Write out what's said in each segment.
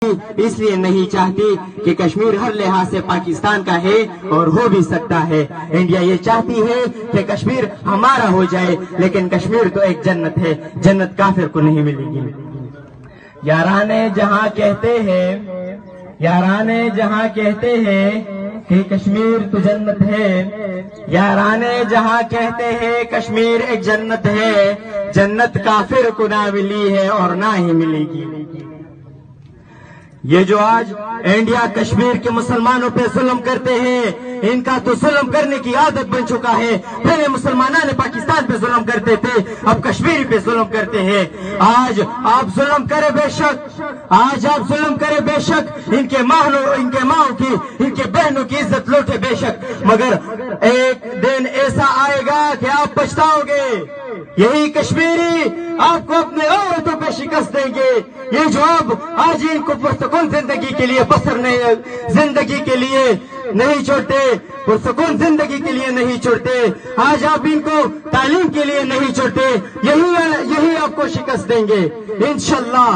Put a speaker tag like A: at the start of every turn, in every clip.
A: اس لیے نہیں چاہتی کہ کشمیر ہر لحاظ سے پاکستان کا ہے اور ہو بھی سکتا ہے. انڈیا یہ چاہتی ہے کہ کشمیر ہمارا ہو جائے، لیکن کشمیر تو ایک جنت ہے، جنت کافر کو نہیں ملے گی. یارانے جہاں کہتے ہیں کہ کشمیر تو جنت ہے، یارانے جہاں کہتے ہیں کشمیر ایک جنت ہے، جنت کافر کو نہ ملی ہے اور نہ ہی ملے گی. یہ جو آج انڈیا کشمیر کے مسلمانوں پہ ظلم کرتے ہیں، ان کا تو ظلم کرنے کی عادت بن چکا ہے. پہلے مسلمانوں پاکستان پہ ظلم کرتے تھے، اب کشمیری پہ ظلم کرتے ہیں. آج آپ ظلم کرے بے شک، ان کے ماؤں کی، ان کے بہنوں کی عزت لوٹے بے شک، مگر ایک دن ایسا آئے گا کہ آپ پچھتاؤ گے. یہی کشمیری آپ کو اپنے عورتوں پہ شکست دیں گے. یہ جو اب آج ان کو پرسکون زندگی کے لیے زندگی کے لیے نہیں چھوڑتے، پرسکون زندگی کے لیے نہیں چھوڑتے، آج آپ ان کو تعلیم کے لیے نہیں چھوڑتے، یہی آپ کو شکست دیں گے انشاءاللہ.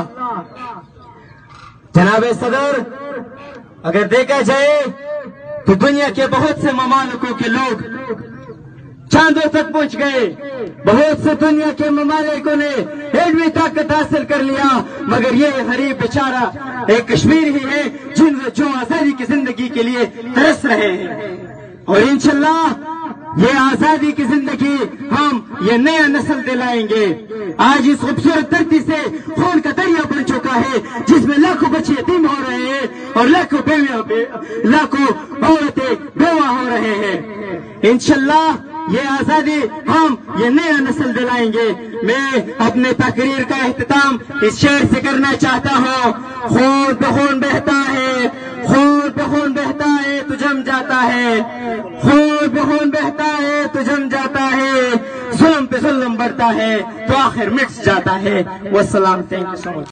A: جناب صدر، اگر دیکھا جائے تو دنیا کے بہت سے ممالکوں کے لوگ چاندوں تک پہنچ گئے، بہت سے دنیا کے ممالکوں نے علمی طاقت حاصل کر لیا، مگر یہ غریب بیچارہ ایک کشمیر ہی ہے جو آزادی کی زندگی کے لیے ترس رہے ہیں. اور انشاءاللہ یہ آزادی کی زندگی ہم یہ نیا نسل دلائیں گے. آج اس خوبصورت دھرتی سے خون کا دریا بن چکا ہے، جس میں لاکھوں بچے یتیم ہو رہے ہیں اور لاکھوں عورتیں بیوہ ہو رہے ہیں. انشاءاللہ یہ آزادی ہم یہ نیا نسل دلائیں گے. میں اپنے تقریر کا اختتام اس شعر سے کرنا چاہتا ہوں. خون پہ خون بہتا ہے، خون پہ خون بہتا ہے تو جم جاتا ہے، خون پہ خون بہتا ہے تو جم جاتا ہے، ظلم پہ ظلم بڑھتا ہے تو آخر مٹ جاتا ہے. والسلام. Thank you so much.